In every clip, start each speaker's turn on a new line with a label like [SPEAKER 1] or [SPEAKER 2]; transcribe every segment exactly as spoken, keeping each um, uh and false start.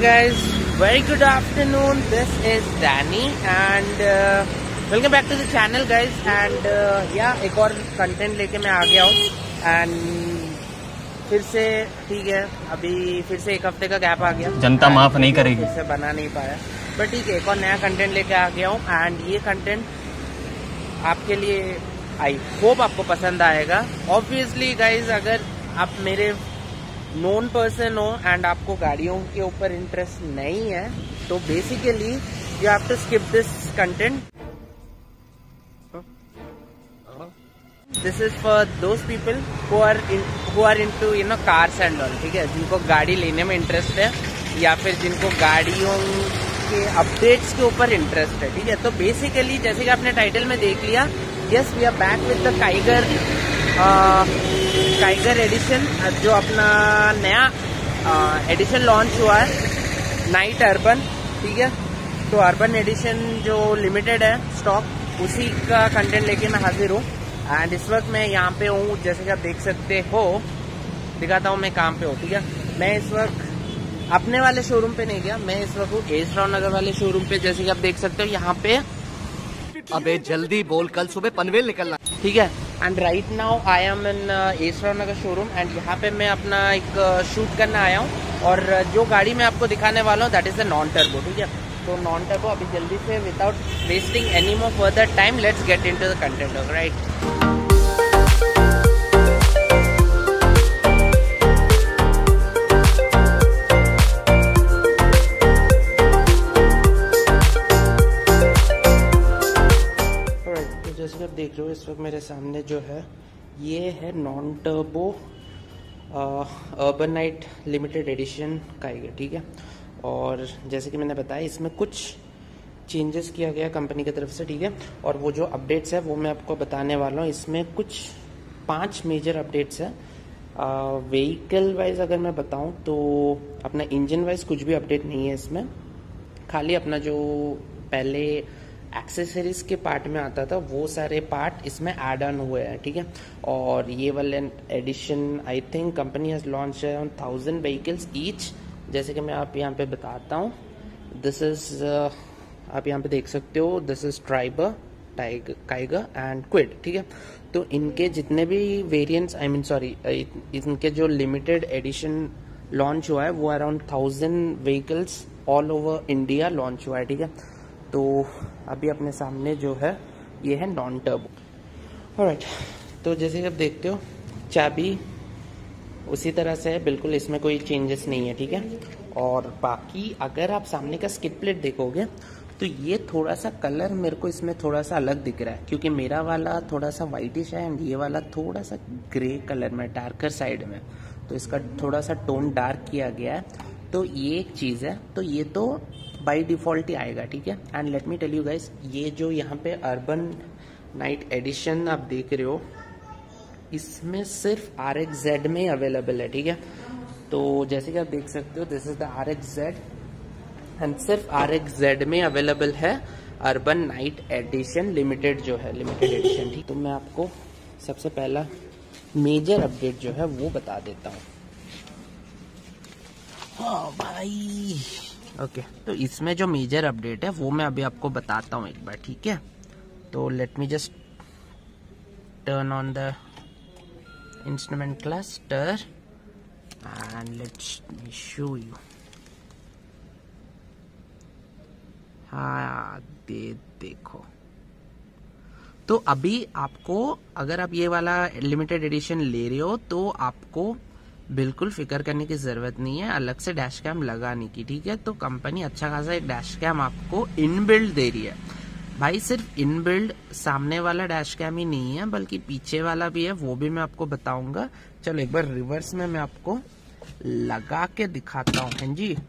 [SPEAKER 1] guys, very good afternoon. This is Danny and uh, welcome back to the channel guys. And uh, yeah, एक और content लेके मैं आ गया हूँ and फिर से ठीक है, अभी फिर से एक हफ्ते का गैप आ गया,
[SPEAKER 2] जनता माफ नहीं करेगी,
[SPEAKER 1] फिर से बना नहीं पाया, बट ठीक है, एक और नया कंटेंट लेके आ गया हूँ एंड ये कंटेंट आपके लिए आई होप आपको पसंद आएगा। ऑब्वियसली गाइज, अगर आप मेरे नोन पर्सन हो एंड आपको गाड़ियों के ऊपर इंटरेस्ट नहीं है तो basically you have to skip this content. This is for those people who are who are into you know cars and all, ठीक है, जिनको गाड़ी लेने में इंटरेस्ट है या फिर जिनको गाड़ियों के अपडेट्स के ऊपर इंटरेस्ट है, ठीक है। तो बेसिकली जैसे कि आपने टाइटल में देख लिया, yes we are back with the Kiger Kiger edition, जो अपना नया एडिशन लॉन्च हुआ है, नाइट अर्बन, ठीक है। तो अर्बन एडिशन जो लिमिटेड है स्टॉक, उसी का कंटेंट लेके मैं हाजिर हूँ एंड इस वक्त मैं यहाँ पे हूँ, जैसे कि आप देख सकते हो, दिखाता हूँ मैं कहाँ पे हूँ, ठीक है। मैं इस वक्त अपने वाले शोरूम पे नहीं गया, मैं इस वक्त हूँ एस राव नगर वाले शोरूम पे, जैसे कि आप देख सकते हो यहाँ पे।
[SPEAKER 2] अबे जल्दी बोल, कल सुबह पनवेल निकलना,
[SPEAKER 1] ठीक है। And right now I am in S Rao Nagar showroom and यहाँ पे मैं अपना एक शूट uh, करने आया हूँ और जो गाड़ी मैं आपको दिखाने वाला हूँ that is a non turbo, ठीक है। तो नॉन टर्बो अभी जल्दी से without wasting any more further time let's get into the content, right. जैसे कि आप देख रहे हो इस वक्त मेरे सामने जो है ये है non turbo urban night limited edition Kiger, ठीक है। और जैसे कि मैंने बताया इसमें कुछ चेंजेस किया गया कंपनी की तरफ से, ठीक है। और वो जो अपडेट्स है वो मैं आपको बताने वाला हूँ। इसमें कुछ पांच मेजर अपडेट्स है। व्हीकल वाइज अगर मैं बताऊँ तो अपना इंजन वाइज कुछ भी अपडेट नहीं है इसमें, खाली अपना जो पहले एक्सेसरीज के पार्ट में आता था वो सारे पार्ट इसमें ऐड ऑन हुए हैं, ठीक है। और ये वाले edition I think company has launch around thousand vehicles each, जैसे कि मैं आप यहाँ पे बताता हूँ। दिस इज आप यहाँ पे देख सकते हो, this is Triber, Tiger, Kiger and Kwid, ठीक है। तो इनके जितने भी वेरिएंट्स, आई मीन सॉरी, इनके जो लिमिटेड एडिशन लॉन्च हुआ है वो around thousand vehicles all over India launch हुआ है, ठीक है। तो अभी अपने सामने जो है ये है नॉन टर्बो, ऑलराइट। तो जैसे कि आप देखते हो चाबी उसी तरह से है, बिल्कुल इसमें कोई चेंजेस नहीं है, ठीक है। और बाकी अगर आप सामने का स्किड प्लेट देखोगे तो ये थोड़ा सा कलर मेरे को इसमें थोड़ा सा अलग दिख रहा है, क्योंकि मेरा वाला थोड़ा सा वाइटिश है एंड ये वाला थोड़ा सा ग्रे कलर में, डार्कर साइड में, तो इसका थोड़ा सा टोन डार्क किया गया है। तो ये एक चीज़ है, तो ये तो बाई डिफॉल्ट ही आएगा, ठीक है। And let me tell you guys, ये जो यहाँ पे अर्बन नाइट एडिशन आप देख रहे हो इसमें सिर्फ आर एक्स जेड में ही अवेलेबल है, ठीक है। तो जैसे कि आप देख सकते हो this is the R X Z and सिर्फ आर एक्स जेड में अवेलेबल है अर्बन नाइट एडिशन लिमिटेड जो है, लिमिटेड एडिशन, ठीक। तो मैं आपको सबसे पहला मेजर अपडेट जो है वो बता देता हूँ। हाँ भाई, ओके okay, तो इसमें जो मेजर अपडेट है वो मैं अभी आपको बताता हूँ एक बार, ठीक है। तो let me just turn on the instrument cluster and let's me show you. हाँ दे देखो, तो अभी आपको अगर आप ये वाला लिमिटेड एडिशन ले रहे हो तो आपको बिल्कुल फिक्र करने की जरूरत नहीं है अलग से डैश कैम लगाने की, ठीक है। तो कंपनी अच्छा खासा एक डैश कैम आपको इनबिल्ड दे रही है भाई। सिर्फ इनबिल्ड सामने वाला डैश कैम ही नहीं है बल्कि पीछे वाला भी है, वो भी मैं आपको बताऊंगा। चलो एक बार रिवर्स में मैं आपको लगा के दिखाता हूँ। हाँ जी,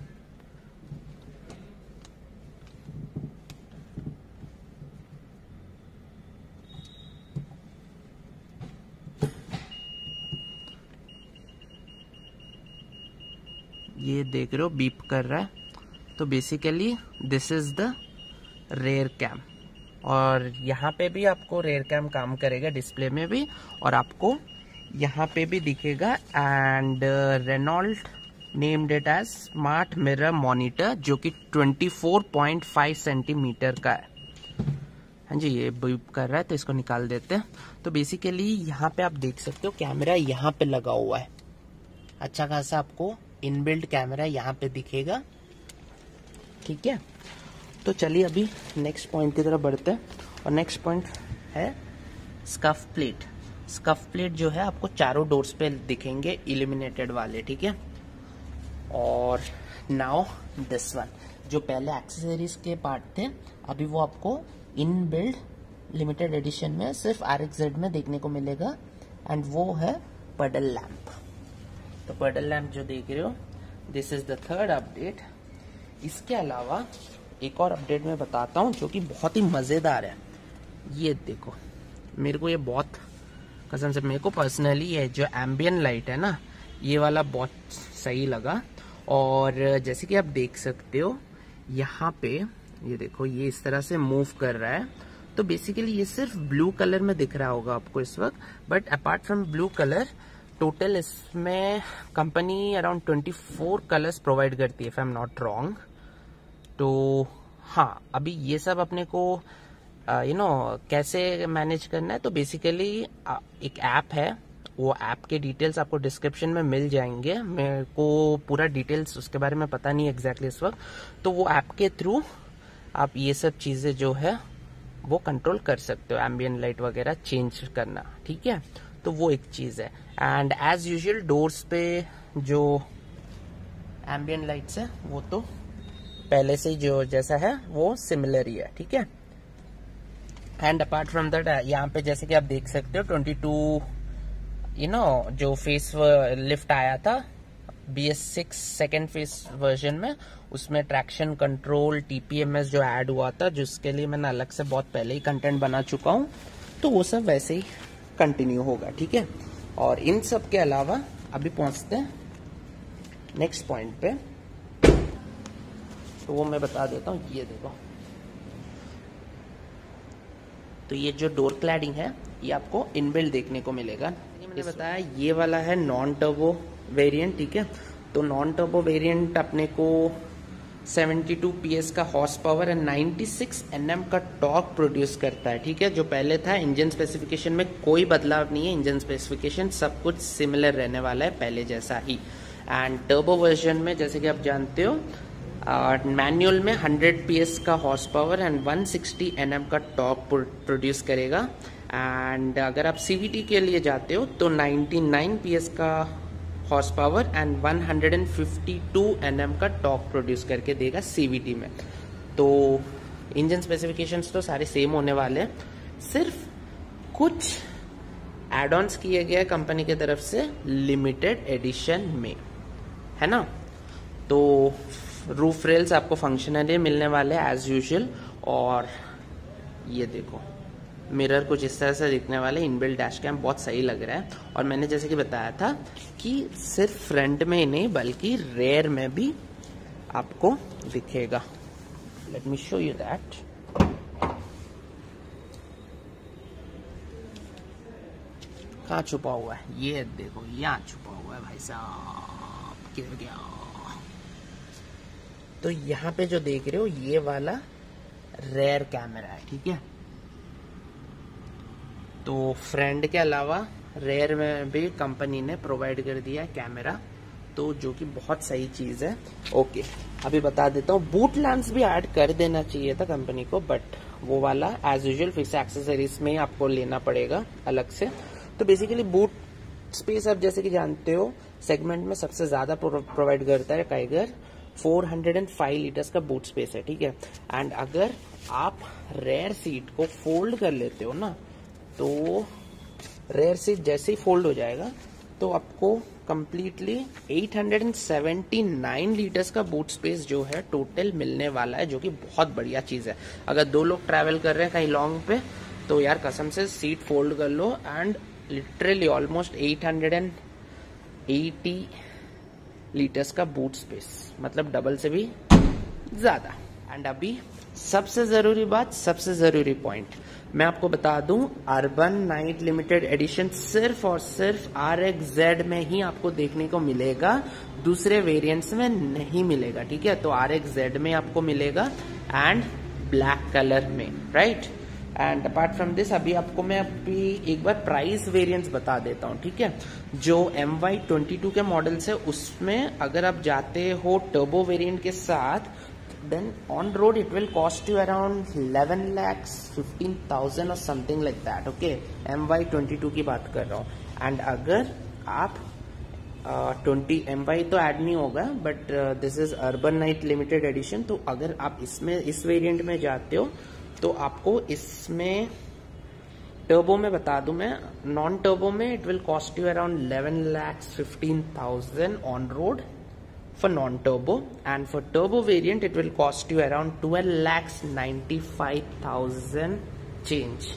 [SPEAKER 1] ये देख रहे हो बीप कर रहा है, तो basically this is the rear cam. और यहाँ पे भी आपको रेयर कैम काम करेगा, डिस्प्ले में भी, और आपको यहाँ पे भी दिखेगा। And Renault named it as smart mirror monitor, जो कि चौबीस पॉइंट पाँच सेंटीमीटर का है। हाँ जी, ये बीप कर रहा है तो इसको निकाल देते हैं। तो बेसिकली यहाँ पे आप देख सकते हो कैमरा यहाँ पे लगा हुआ है, अच्छा खासा आपको इनबिल्ट कैमरा यहाँ पे दिखेगा, ठीक है। तो चलिए अभी नेक्स्ट पॉइंट की तरफ बढ़ते हैं, और नेक्स्ट पॉइंट है स्कफ प्लेट। स्कफ प्लेट जो है आपको चारों डोर्स पे दिखेंगे इल्यूमिनेटेड वाले, ठीक है। और नाउ दिस वन, जो पहले एक्सेसरीज के पार्ट थे, अभी वो आपको इन बिल्ड लिमिटेड एडिशन में सिर्फ आर एक्स जेड में देखने को मिलेगा, एंड वो है पडल लैंप। तो पडल लैंप जो देख रहे हो, this is the third update. इसके अलावा एक और अपडेट मैं बताता हूँ जो कि बहुत ही मजेदार है। ये देखो, मेरे को ये बहुत कसम से, मेरे को पर्सनली ये जो एम्बियन लाइट है ना, ये वाला बहुत सही लगा। और जैसे कि आप देख सकते हो यहाँ पे, ये देखो ये इस तरह से मूव कर रहा है। तो बेसिकली ये सिर्फ ब्लू कलर में दिख रहा होगा आपको इस वक्त, but apart from blue colour total इसमें कंपनी अराउंड चौबीस कलर्स प्रोवाइड करती है, if I am not wrong. तो हाँ, अभी ये सब अपने को यू नो कैसे मैनेज करना है, तो बेसिकली एक ऐप है, वो ऐप के डिटेल्स आपको डिस्क्रिप्शन में मिल जाएंगे। मेरे को पूरा डिटेल्स उसके बारे में पता नहीं एग्जैक्टली इस वक्त। तो वो ऐप के थ्रू आप ये सब चीजें जो है वो कंट्रोल कर सकते हो, एम्बियन लाइट वगैरह चेंज करना, ठीक है। तो वो एक चीज है। एंड एज यूजुअल डोर्स पे जो एम्बियन लाइट्स है वो तो पहले से जो जैसा है वो सिमिलर ही है, ठीक है। एंड अपार्ट फ्रॉम दैट, यहाँ पे जैसे कि आप देख सकते हो बाईस यू नो जो फेस लिफ्ट आया था B S six second face version में, उसमें ट्रैक्शन कंट्रोल टीपीएमएस जो ऐड हुआ था, जिसके लिए मैंने अलग से बहुत पहले ही कंटेंट बना चुका हूँ, तो वो सब वैसे ही कंटिन्यू होगा, ठीक है। और इन सब के अलावा अभी पहुंचते हैं नेक्स्ट पॉइंट पे, तो वो मैं बता देता हूँ। ये देखो, तो ये जो डोर क्लैडिंग है ये आपको इनबिल्ट देखने को मिलेगा। मैंने बताया ये वाला है नॉन टर्बो वेरिएंट, ठीक है। तो नॉन टर्बो वेरिएंट अपने को बहत्तर पीएस का हॉर्स पावर एंड छियानवे एनएम का टॉर्क प्रोड्यूस करता है, ठीक है। जो पहले था, इंजन स्पेसिफिकेशन में कोई बदलाव नहीं है, इंजन स्पेसिफिकेशन सब कुछ सिमिलर रहने वाला है पहले जैसा ही। एंड टर्बो वर्जन में जैसे कि आप जानते हो, मैनुअल uh, में हंड्रेड पीएस का horse power and one sixty NM का टॉर्क प्रोड्यूस करेगा। एंड अगर आप सीवीटी के लिए जाते हो तो निन्यानवे पीएस का horse power and one fifty two NM का टॉर्क प्रोड्यूस करके देगा सीवीटी में। तो इंजन स्पेसिफिकेशंस तो सारे सेम होने वाले हैं, सिर्फ कुछ एड ऑन्स किए गए कंपनी की तरफ से लिमिटेड एडिशन में, है ना। तो रूफ रेल्स आपको फंक्शनली मिलने वाले हैं एज यूजुअल। और ये देखो, मिरर कुछ इस तरह से दिखने वाले, इनबिल्ट डैश कैम बहुत सही लग रहा है। और मैंने जैसे कि बताया था कि सिर्फ फ्रंट में ही नहीं बल्कि रेयर में भी आपको दिखेगा। Let me show you that. कहाँ छुपा हुआ है? ये देखो, यहाँ छुपा हुआ है भाई साहब, गिर गया। तो यहाँ पे जो देख रहे हो ये वाला रेयर कैमरा है, ठीक है। तो फ्रंट के अलावा रेयर में भी कंपनी ने प्रोवाइड कर दिया है कैमरा, तो जो कि बहुत सही चीज है। ओके, अभी बता देता हूँ, बूट लैंप्स भी ऐड कर देना चाहिए था कंपनी को, बट वो वाला एज यूजुअल फिक्स एक्सेसरीज में आपको लेना पड़ेगा अलग से। तो बेसिकली बूट स्पेस आप जैसे कि जानते हो सेगमेंट में सबसे ज्यादा प्रोवाइड करता है Kiger, four hundred five litres का बूट स्पेस है, ठीक है। एंड अगर आप रेयर सीट को फोल्ड कर लेते हो ना, तो रेयर सीट जैसे ही फोल्ड हो जाएगा तो आपको completely eight hundred seventy nine litres का बूट स्पेस जो है टोटल मिलने वाला है, जो कि बहुत बढ़िया चीज है। अगर दो लोग ट्रैवल कर रहे हैं कहीं लॉन्ग पे, तो यार कसम से सीट फोल्ड कर लो and literally almost eight hundred eighty litres का बूट स्पेस, मतलब डबल से भी ज्यादा। एंड अभी सबसे जरूरी बात, सबसे जरूरी पॉइंट, मैं आपको बता दूं अर्बन नाइट लिमिटेड एडिशन सिर्फ और सिर्फ आर एक्स जेड में ही आपको देखने को मिलेगा, दूसरे वेरिएंट्स में नहीं मिलेगा, ठीक है। तो आर एक्स जेड में आपको मिलेगा एंड ब्लैक कलर में, right. And apart from this अभी आपको मैं अभी एक बार प्राइस वेरिएंट्स बता देता हूँ, ठीक है। जो एम वाई ट्वेंटी टू के मॉडल्स है उसमें अगर आप जाते हो टर्बो वेरिएंट के साथ, then on road it will cost you around eleven lakhs fifteen thousand or something like that, okay। M Y twenty-two की बात कर रहा हूँ। एंड अगर आप ट्वेंटी एम वाई तो ऐड नहीं होगा, but this is urban night limited edition, तो अगर आप इसमें इस वेरिएंट में जाते हो तो आपको इसमें टर्बो में बता दूं मैं, नॉन टर्बो में it will cost you around eleven lakhs fifteen thousand on road for non-turbo, and for turbo variant it will cost you around twelve lakhs ninety-five thousand change.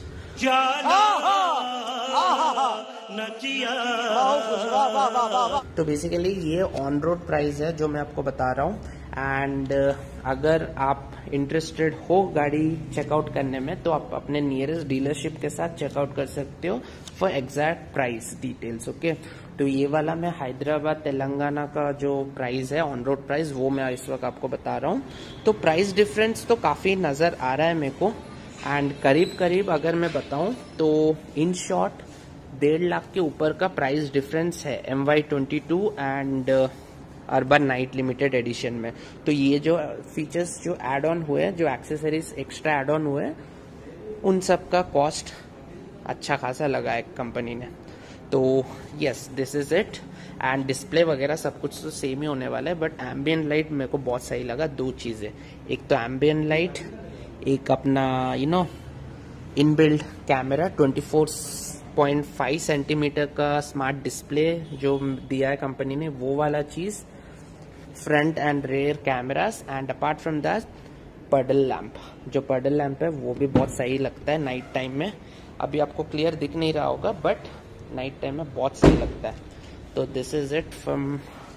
[SPEAKER 1] तो बेसिकली ये on road price है जो मैं आपको बता रहा हूँ। And अगर आप इंटरेस्टेड हो गाड़ी चेकआउट करने में तो आप अपने नियरेस्ट डीलरशिप के साथ चेकआउट कर सकते हो for exact price details, okay. तो ये वाला मैं हैदराबाद तेलंगाना का जो प्राइस है ऑन रोड प्राइस वो मैं इस वक्त आपको बता रहा हूँ। तो प्राइस डिफरेंस तो काफी नजर आ रहा है मेरे को, एंड करीब करीब अगर मैं बताऊं तो इन शॉर्ट डेढ़ लाख के ऊपर का प्राइस डिफरेंस है M Y twenty two and urban night limited edition में। तो ये जो फीचर्स जो एड ऑन हुए, जो एक्सेसरीज एक्स्ट्रा एड ऑन हुए, उन सब का कॉस्ट अच्छा खासा लगा है कंपनी ने। तो yes this is it. And display वगैरह सब कुछ तो सेम ही होने वाला है, बट एम्बियंट लाइट मेरे को बहुत सही लगा। दो चीजें, एक तो एम्बियंट लाइट, एक अपना you know inbuilt camera, twenty four point five centimetre का स्मार्ट डिस्प्ले जो दिया है कंपनी ने, वो वाला चीज, front and rear cameras, and apart from that puddle lamp. जो पर्डल लैंप है वो भी बहुत सही लगता है नाइट टाइम में। अभी आपको क्लियर दिख नहीं रहा होगा, बट नाइट टाइम में बहुत सही लगता है। तो this is it from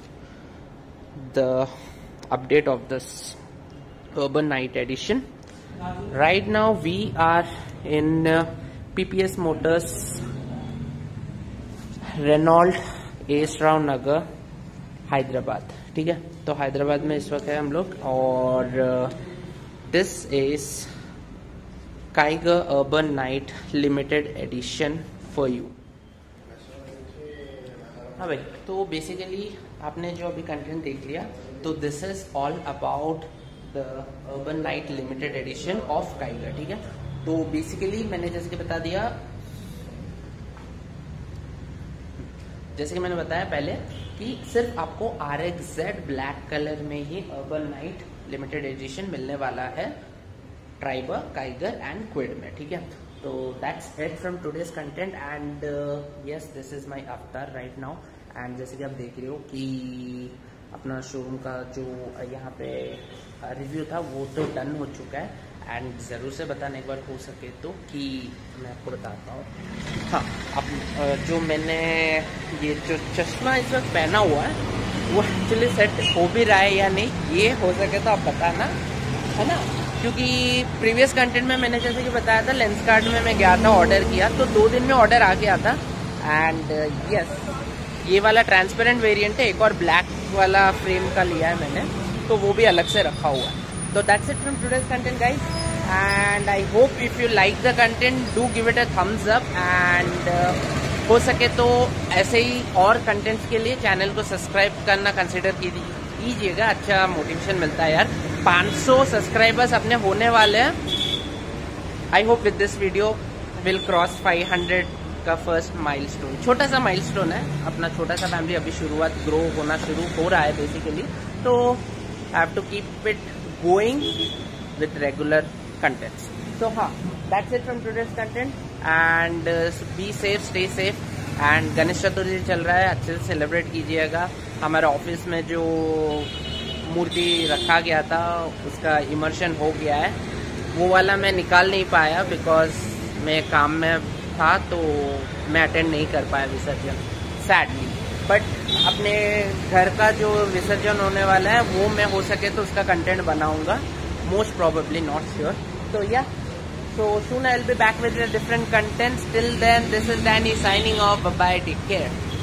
[SPEAKER 1] the update of this urban night edition. Right now we are in uh, P P S Motors Renault Ace Rao Nagar Hyderabad, ठीक है। तो हैदराबाद में इस वक्त है हम लोग, और this is Kiger urban night limited edition for you. हाँ भाई, तो बेसिकली आपने जो अभी कंटेंट देख लिया, तो this is all about the urban night limited edition of Kiger, ठीक है। तो बेसिकली मैंने जैसे कि बता दिया, जैसे कि मैंने बताया पहले कि सिर्फ आपको R X Z black colour में ही अर्बन नाइट लिमिटेड एडिशन मिलने वाला है ट्राइबर, काइगर एंड क्विड में, ठीक है। तो that's it from today's content, and yes this is my avatar right now. And जैसे कि आप देख रहे हो कि अपना शोरूम का जो यहाँ पे रिव्यू था वो तो डन हो चुका है, एंड ज़रूर से बताने एक बार हो सके तो कि मैं आपको बताता हूँ। हाँ, अब जो मैंने ये जो चश्मा इस वक्त पहना हुआ है वो एक्चुअली सेट हो भी रहा है या नहीं, ये हो सके तो आप बताना, है ना। क्योंकि प्रीवियस कंटेंट में मैंने जैसे कि बताया था, लेंस कार्ड में मैं गया था, ऑर्डर किया, तो दो दिन में ऑर्डर आ गया था। एंड यस ये वाला ट्रांसपेरेंट वेरिएंट है, एक और ब्लैक वाला फ्रेम का लिया है मैंने, तो वो भी अलग से रखा हुआ है। तो that's it from today's content guys, and I hope if you like the content do give it a thumbs up, and हो सके तो ऐसे ही और कंटेंट्स के लिए चैनल को सब्सक्राइब करना कंसिडर कीजिएगा, अच्छा मोटिवेशन मिलता है यार। पाँच सौ सब्सक्राइबर्स अपने होने वाले हैं। I hope with this video will cross five hundred का फर्स्ट माइलस्टोन। छोटा सा माइलस्टोन है, अपना छोटा सा फैमिली अभी शुरुआत ग्रो होना शुरू हो रहा है बेसिकली, तो I have to keep it going with regular contents. तो हाँ, that's it from today's content, and be safe, stay safe, and Ganesh Chaturthi चल रहा है, अच्छे से सेलिब्रेट कीजिएगा। हमारे ऑफिस में जो मूर्ति रखा गया था उसका इमर्शन हो गया है, वो वाला मैं निकाल नहीं पाया बिकॉज मैं काम में था, तो मैं अटेंड नहीं कर पाया विसर्जन सैडली। बट अपने घर का जो विसर्जन होने वाला है वो मैं हो सके तो उसका कंटेंट बनाऊंगा, मोस्ट प्रोबेबली, नॉट श्योर। तो या So soon I'll be back with a different content. Till then, this is Danny signing off. Bye bye. Take care.